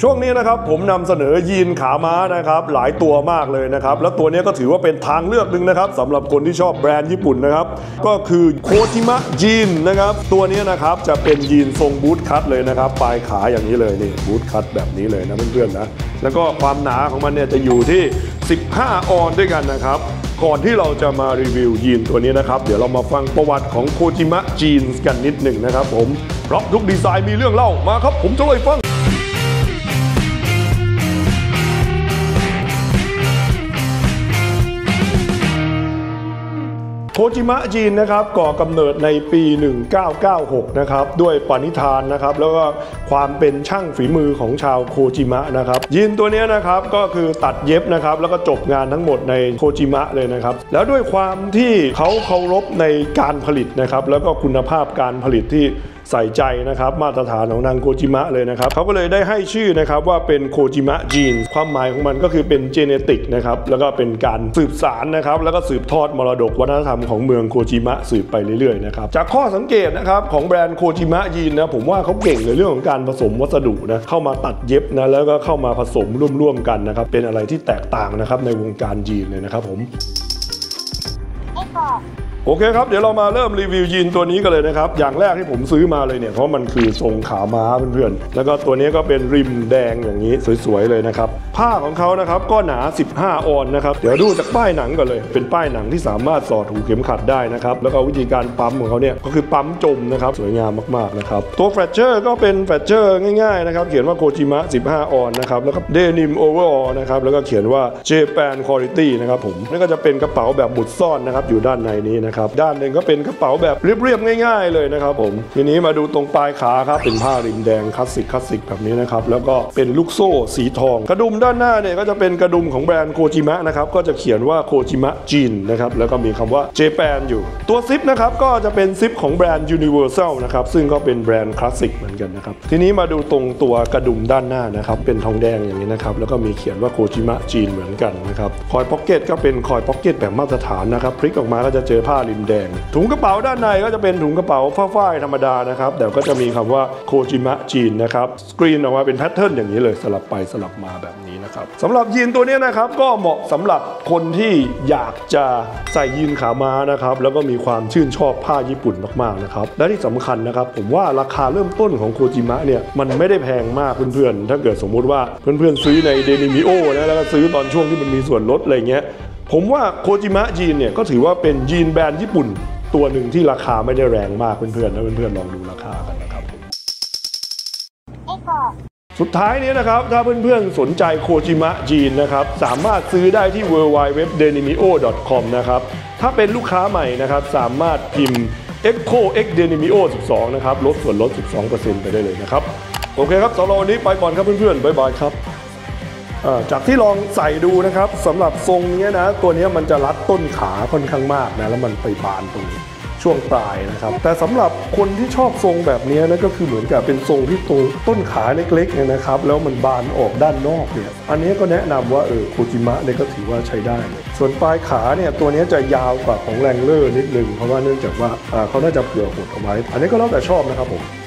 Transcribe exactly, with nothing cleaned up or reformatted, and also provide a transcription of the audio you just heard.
ช่วงนี้นะครับผมนำเสนอยีนขาม้านะครับหลายตัวมากเลยนะครับแล้วตัวนี้ก็ถือว่าเป็นทางเลือกหนึ่งนะครับสำหรับคนที่ชอบแบรนด์ญี่ปุ่นนะครับก็คือโคจิมะยีนนะครับตัวนี้นะครับจะเป็นยีนทรงบูทคัตเลยนะครับปลายขาอย่างนี้เลยนี่บูทคัตแบบนี้เลยนะเพื่อนๆนะแล้วก็ความหนาของมันเนี่ยจะอยู่ที่สิบห้าออนด้วยกันนะครับก่อนที่เราจะมารีวิวยีนตัวนี้นะครับเดี๋ยวเรามาฟังประวัติของโคจิมะยีนกันนิดหนึ่งนะครับผมเพราะทุกดีไซน์มีเรื่องเล่ามาครับผมจะเลยฟังโคจิมะยีนนะครับก่อกำเนิดในปีหนึ่งเก้าเก้าหกนะครับด้วยปณิธานนะครับแล้วก็ความเป็นช่างฝีมือของชาวโคจิมะนะครับยีนตัวนี้นะครับก็คือตัดเย็บนะครับแล้วก็จบงานทั้งหมดในโคจิมะเลยนะครับแล้วด้วยความที่เขาเคารพในการผลิตนะครับแล้วก็คุณภาพการผลิตที่ใส่ใจนะครับมาตรฐานของนางโคจิมะเลยนะครับเขาก็เลยได้ให้ชื่อนะครับว่าเป็นโคจิมะยีนความหมายของมันก็คือเป็นเจเนติกนะครับแล้วก็เป็นการสืบสารนะครับแล้วก็สืบทอดมรดกวัฒนธรรมของเมืองโคจิมะสืบไปเรื่อยๆนะครับจากข้อสังเกตนะครับของแบรนด์โคจิมะยีนนะผมว่าเขาเก่งในเรื่องของการผสมวัสดุนะเข้ามาตัดเย็บนะแล้วก็เข้ามาผสมร่วมๆกันนะครับเป็นอะไรที่แตกต่างนะครับในวงการยีนเลยนะครับผมโอเคครับเดี๋ยวเรามาเริ่มรีวิวยีนตัวนี้กันเลยนะครับอย่างแรกที่ผมซื้อมาเลยเนี่ยเพราะมันคือทรงขาม้าเพื่อนๆแล้วก็ตัวนี้ก็เป็นริมแดงอย่างนี้สวยๆเลยนะครับผ้าของเขานะครับก็หนาสิบห้าออนนะครับเดี๋ยวดูจากป้ายหนังก่อนเลยเป็นป้ายหนังที่สามารถสอดหูเข็มขัดได้นะครับแล้วก็วิธีการปั๊มของเขาเนี่ยก็คือปั๊มจมนะครับสวยงามมากๆนะครับตัวแฟลชเชอร์ก็เป็นแฟลชเชอร์ง่ายๆนะครับเขียนว่าโคจิมะสิบห้าออนนะครับแล้วก็เดนิมโอเวอร์ออลนะครับแล้วก็เขียนว่าเจแปนควอลิตี้นะครับผมนี่ก็จะเป็นกระเป๋าแบบหมุดซ่อนนะครับอยู่ด้านในนี้นะครับด้านหนึ่งก็เป็นกระเป๋าแบบเรียบๆง่ายๆเลยนะครับผมทีนี้มาดูตรงปลายขาครับเป็นผ้าริมแดงคลาสสิกคลาสสิกแบบนี้นะครับแล้วก็เป็นลูกโซ่สีทองกระดุมด้านหน้าเนี่ยก็จะเป็นกระดุมของแบรนด์โคจิมะนะครับก็จะเขียนว่าโคจิมะจีนนะครับแล้วก็มีคำว่าเจแปนอยู่ตัวซิปนะครับก็จะเป็นซิปของแบรนด์ Universal นะครับซึ่งก็เป็นแบรนด์คลาสสิกเหมือนกันนะครับทีนี้มาดูตรงตัวกระดุมด้านหน้านะครับเป็นทองแดงอย่างนี้นะครับแล้วก็มีเขียนว่าโคจิมะจีนเหมือนกันนะครับคอยพ็อกเก็ตก็เป็นคอยพ็อกเก็ตแบบมาตรฐานนะครับพลิกออกมาก็จะเจอผ้าริมแดงถุงกระเป๋าด้านในก็จะเป็นถุงกระเป๋าฝ้ายๆธรรมดานะครับแต่ก็จะมีคำว่าโคจิมะจีนนะครับสกรีนออกมาเป็นแพทเทิร์นอย่างนี้เลยสลับไปสลับมาแบบนี้นะครับสำหรับยีนตัวนี้นะครับก็เหมาะสำหรับคนที่อยากจะใส่ยีนขาม้านะครับแล้วก็มีความชื่นชอบผ้าญี่ปุ่นมากๆนะครับและที่สำคัญนะครับผมว่าราคาเริ่มต้นของโคจิมะเนี่ยมันไม่ได้แพงมากเพื่อนๆถ้าเกิดสมมุติว่าเพื่อนๆซื้อในเดนิมิโอนะแล้วก็ซื้อตอนช่วงที่มันมีส่วนลดอะไรเงี้ยผมว่าโคจิมะยีนเนี่ยก็ถือว่าเป็นยีนแบรนด์ญี่ปุ่นตัวหนึ่งที่ราคาไม่ได้แรงมากเพื่อนๆนะเพื่อนๆลองดูราคากันนะครับสุดท้ายนี้นะครับถ้าเพื่อนๆสนใจโคจิมะยีนนะครับสามารถซื้อได้ที่ ดับเบิลยู ดับเบิลยู ดับเบิลยู ดอท เดนิมิโอ ดอท คอม นะครับถ้าเป็นลูกค้าใหม่นะครับสามารถพิมพ์ เอ็กโค เอ็ก เดนิมิโอ สิบสอง นะครับลดส่วนลด สิบสองเปอร์เซ็นต์ ไปได้เลยนะครับโอเคครับสำหรับวันนี้ไปก่อนครับเพื่อนๆบ๊ายบายครับจากที่ลองใส่ดูนะครับสำหรับทรงนี้นะตัวนี้มันจะรัดต้นขาค่อนข้างมากนะแล้วมันไปบานตรงช่วงปลายนะครับแต่สำหรับคนที่ชอบทรงแบบนี้นะก็คือเหมือนกับเป็นทรงที่ตรงต้นขาเล็กๆเนี่ยนะครับแล้วมันบานออกด้านนอกเนี่ยอันนี้ก็แนะนำว่าเออโคจิมะเนี่ยก็ถือว่าใช้ได้ส่วนปลายขาเนี่ยตัวนี้จะยาวกว่าของแรงเลอร์นิดนึงเพราะว่าเนื่องจากว่าเขาน่าจะเผื่อหดเอาไว้อันนี้ก็แล้วแต่ชอบนะครับผม